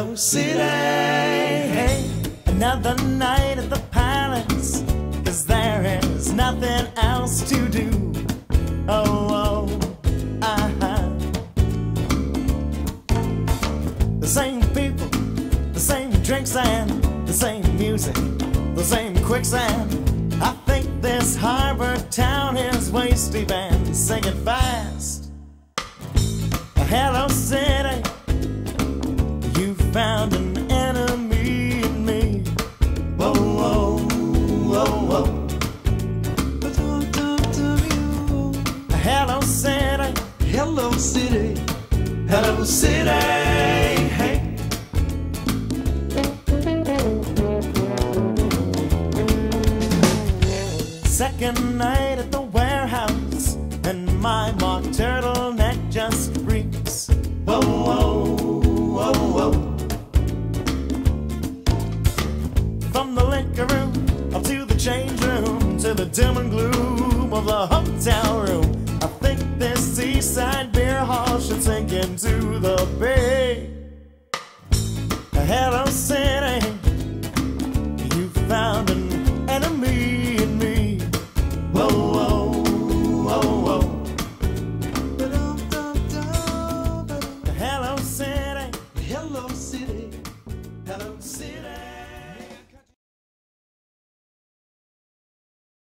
Hello, city. Hey, another night at the palace, 'cause there is nothing else to do. Oh, the same people, the same drinks and the same music, the same quicksand. I think this harbor town is wasty band singing fast. Hello, city. You found an enemy in me. Whoa, whoa, whoa, whoa. Hello, city. Hello, city. Hello, city. Hey. Second night at the warehouse, and my mock turtleneck just reeks. Whoa, whoa, whoa, whoa. From the liquor room up to the change room, to the dim and gloom of the hotel room, I think this seaside beer hall should sink into the bay. Hello, city.